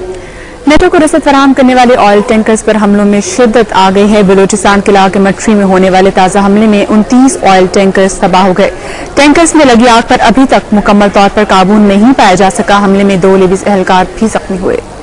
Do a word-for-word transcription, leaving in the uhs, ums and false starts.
NATO को रसद फराहम करने वाले ऑयल टैंकर्स पर हमलों में शिद्दत आ गई है। बलूचिस्तान के इलाके मटरी में होने वाले ताज़ा हमले में उनतीस ऑयल टैंकर्स तबाह हो गए। टैंकर्स में लगी आग पर अभी तक मुकम्मल तौर पर काबू नहीं पाया जा सका। हमले में दो लेडीज एहलकार भी जख्मी हुए।